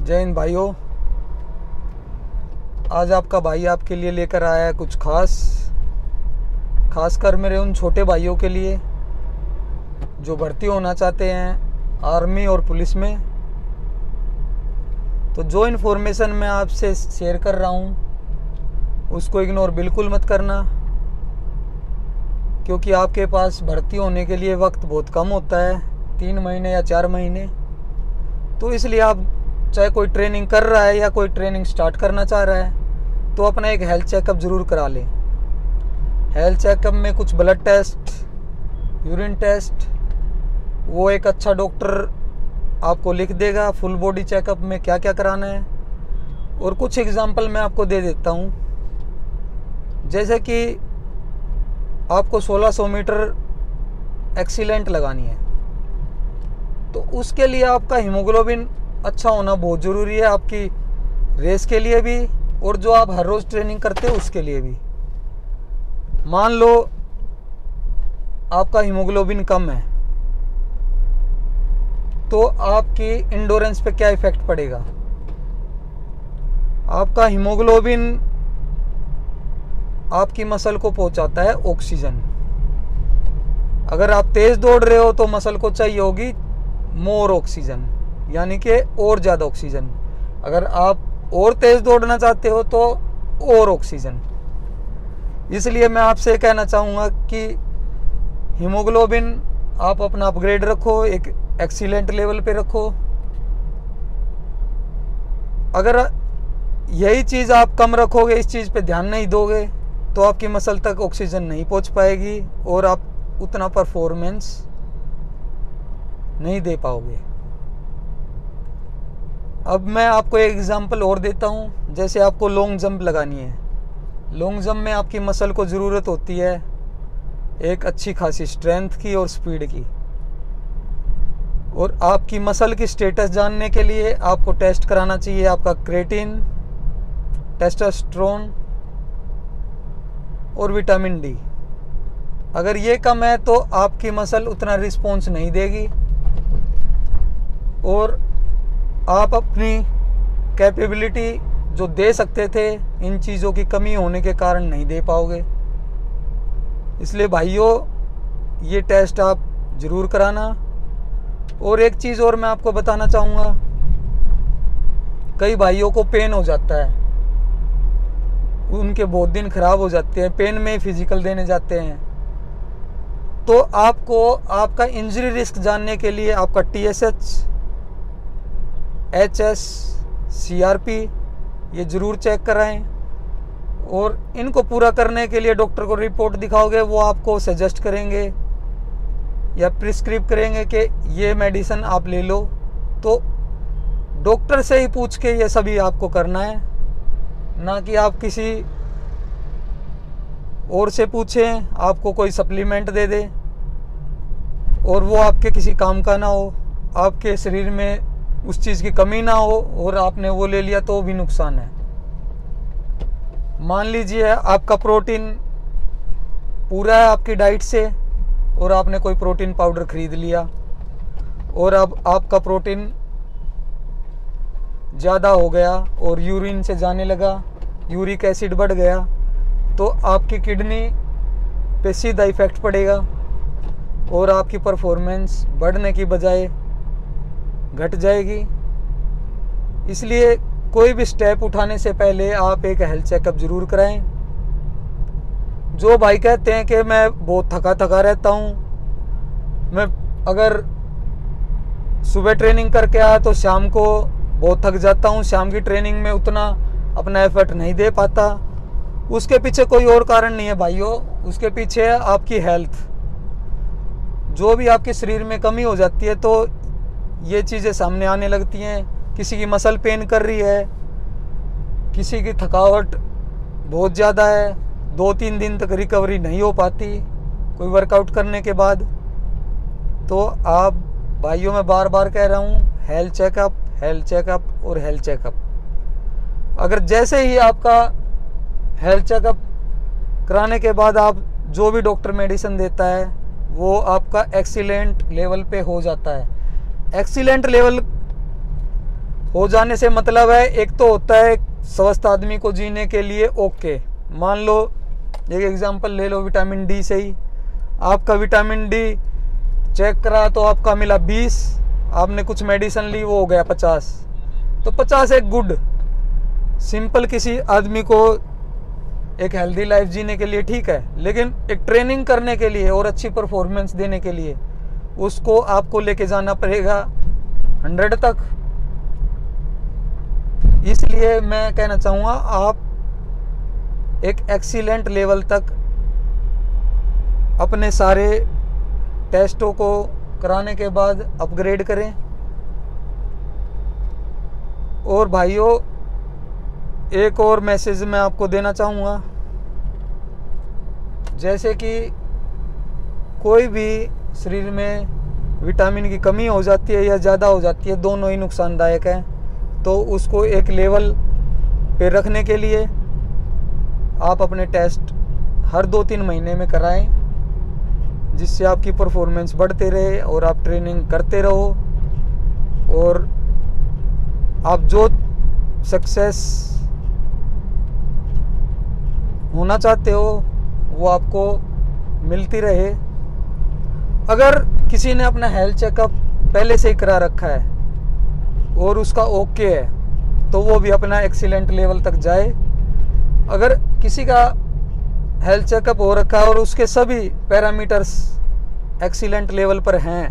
जय हिंद भाइयों। आज आपका भाई आपके लिए लेकर आया है कुछ खासकर मेरे उन छोटे भाइयों के लिए जो भर्ती होना चाहते हैं आर्मी और पुलिस में। तो जो इन्फॉर्मेशन मैं आपसे शेयर कर रहा हूँ उसको इग्नोर बिल्कुल मत करना, क्योंकि आपके पास भर्ती होने के लिए वक्त बहुत कम होता है, 3 महीने या 4 महीने। तो इसलिए आप चाहे कोई ट्रेनिंग कर रहा है या कोई ट्रेनिंग स्टार्ट करना चाह रहा है तो अपना एक हेल्थ चेकअप ज़रूर करा लें। हेल्थ चेकअप में कुछ ब्लड टेस्ट, यूरिन टेस्ट वो एक अच्छा डॉक्टर आपको लिख देगा। फुल बॉडी चेकअप में क्या क्या कराना है और कुछ एग्जांपल मैं आपको दे देता हूँ। जैसे कि आपको 1600 मीटर एक्सीलेंट लगानी है तो उसके लिए आपका हीमोग्लोबिन अच्छा होना बहुत ज़रूरी है, आपकी रेस के लिए भी और जो आप हर रोज़ ट्रेनिंग करते हो उसके लिए भी। मान लो आपका हीमोग्लोबिन कम है तो आपकी इंडोरेंस पे क्या इफ़ेक्ट पड़ेगा। आपका हीमोग्लोबिन आपकी मसल को पहुंचाता है ऑक्सीजन। अगर आप तेज़ दौड़ रहे हो तो मसल को चाहिए होगी मोर ऑक्सीजन, यानी कि और ज़्यादा ऑक्सीजन। अगर आप और तेज़ दौड़ना चाहते हो तो और ऑक्सीजन। इसलिए मैं आपसे कहना चाहूँगा कि हीमोग्लोबिन आप अपना अपग्रेड रखो, एक एक्सीलेंट लेवल पे रखो। अगर यही चीज़ आप कम रखोगे, इस चीज़ पे ध्यान नहीं दोगे तो आपकी मसल तक ऑक्सीजन नहीं पहुँच पाएगी और आप उतना परफॉर्मेंस नहीं दे पाओगे। अब मैं आपको एक एग्जांपल और देता हूँ। जैसे आपको लॉन्ग जंप लगानी है, लॉन्ग जंप में आपकी मसल को ज़रूरत होती है एक अच्छी खासी स्ट्रेंथ की और स्पीड की। और आपकी मसल की स्टेटस जानने के लिए आपको टेस्ट कराना चाहिए आपका क्रेटिन, टेस्टोस्टेरोन और विटामिन डी। अगर ये कम है तो आपकी मसल उतना रिस्पॉन्स नहीं देगी और आप अपनी कैपेबिलिटी जो दे सकते थे इन चीज़ों की कमी होने के कारण नहीं दे पाओगे। इसलिए भाइयों ये टेस्ट आप ज़रूर कराना। और एक चीज़ और मैं आपको बताना चाहूँगा, कई भाइयों को पेन हो जाता है, उनके बहुत दिन खराब हो जाते हैं, पेन में फिजिकल देने जाते हैं। तो आपको आपका इंजरी रिस्क जानने के लिए आपका TSH, HS, CRP ये ज़रूर चेक कराएं। और इनको पूरा करने के लिए डॉक्टर को रिपोर्ट दिखाओगे, वो आपको सजेस्ट करेंगे या प्रिस्क्राइब करेंगे कि ये मेडिसिन आप ले लो। तो डॉक्टर से ही पूछ के ये सभी आपको करना है, ना कि आप किसी और से पूछें, आपको कोई सप्लीमेंट दे दे और वो आपके किसी काम का ना हो, आपके शरीर में उस चीज़ की कमी ना हो और आपने वो ले लिया तो भी नुकसान है। मान लीजिए आपका प्रोटीन पूरा है आपकी डाइट से और आपने कोई प्रोटीन पाउडर खरीद लिया और अब आपका प्रोटीन ज़्यादा हो गया और यूरिन से जाने लगा, यूरिक एसिड बढ़ गया, तो आपकी किडनी पे सीधा इफेक्ट पड़ेगा और आपकी परफॉर्मेंस बढ़ने की बजाय घट जाएगी। इसलिए कोई भी स्टेप उठाने से पहले आप एक हेल्थ चेकअप ज़रूर कराएं। जो भाई कहते हैं कि मैं बहुत थका रहता हूँ, मैं अगर सुबह ट्रेनिंग करके आया तो शाम को बहुत थक जाता हूँ, शाम की ट्रेनिंग में उतना अपना एफर्ट नहीं दे पाता, उसके पीछे कोई और कारण नहीं है भाइयों, उसके पीछे है आपकी हेल्थ। जो भी आपके शरीर में कमी हो जाती है तो ये चीज़ें सामने आने लगती हैं। किसी की मसल पेन कर रही है, किसी की थकावट बहुत ज़्यादा है, 2-3 दिन तक रिकवरी नहीं हो पाती कोई वर्कआउट करने के बाद। तो आप भाइयों मैं बार बार कह रहा हूँ, हेल्थ चेकअप, हेल्थ चेकअप और हेल्थ चेकअप। अगर जैसे ही आपका हेल्थ चेकअप कराने के बाद आप जो भी डॉक्टर मेडिसिन देता है वो आपका एक्सीलेंट लेवल पे हो जाता है। एक्सीलेंट लेवल हो जाने से मतलब है, एक तो होता है स्वस्थ आदमी को जीने के लिए ओके। मान लो एक एग्जांपल ले लो विटामिन डी से ही, आपका विटामिन डी चेक करा तो आपका मिला 20, आपने कुछ मेडिसिन ली वो हो गया 50, तो 50 एक गुड सिंपल किसी आदमी को एक हेल्दी लाइफ जीने के लिए ठीक है, लेकिन एक ट्रेनिंग करने के लिए और अच्छी परफॉर्मेंस देने के लिए उसको आपको लेके जाना पड़ेगा 100 तक। इसलिए मैं कहना चाहूँगा आप एक एक्सीलेंट लेवल तक अपने सारे टेस्टों को कराने के बाद अपग्रेड करें। और भाइयों एक और मैसेज मैं आपको देना चाहूँगा, जैसे कि कोई भी शरीर में विटामिन की कमी हो जाती है या ज़्यादा हो जाती है, दोनों ही नुकसानदायक हैं। तो उसको एक लेवल पे रखने के लिए आप अपने टेस्ट हर 2-3 महीने में कराएं, जिससे आपकी परफॉर्मेंस बढ़ते रहे और आप ट्रेनिंग करते रहो और आप जो सक्सेस होना चाहते हो वो आपको मिलती रहे। अगर किसी ने अपना हेल्थ चेकअप पहले से ही करा रखा है और उसका ओके है तो वो भी अपना एक्सीलेंट लेवल तक जाए। अगर किसी का हेल्थ चेकअप हो रखा है और उसके सभी पैरामीटर्स एक्सीलेंट लेवल पर हैं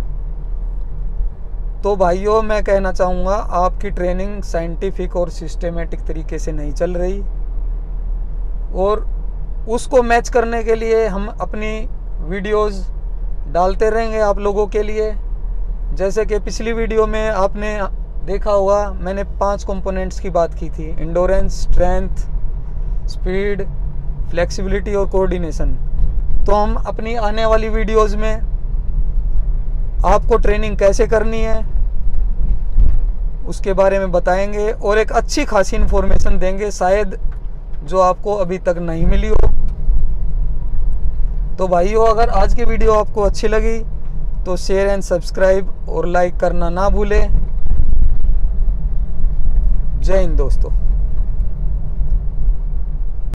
तो भाइयों मैं कहना चाहूँगा आपकी ट्रेनिंग साइंटिफिक और सिस्टेमेटिक तरीके से नहीं चल रही, और उसको मैच करने के लिए हम अपनी वीडियोस डालते रहेंगे आप लोगों के लिए। जैसे कि पिछली वीडियो में आपने देखा होगा मैंने 5 कंपोनेंट्स की बात की थी, इंडोरेंस, स्ट्रेंथ, स्पीड, फ्लेक्सिबिलिटी और कोऑर्डिनेशन। तो हम अपनी आने वाली वीडियोस में आपको ट्रेनिंग कैसे करनी है उसके बारे में बताएंगे और एक अच्छी खासी इन्फॉर्मेशन देंगे शायद जो आपको अभी तक नहीं मिली हो। तो भाइयों अगर आज की वीडियो आपको अच्छी लगी तो शेयर एंड सब्सक्राइब और लाइक करना ना भूलें। जय हिंद दोस्तों।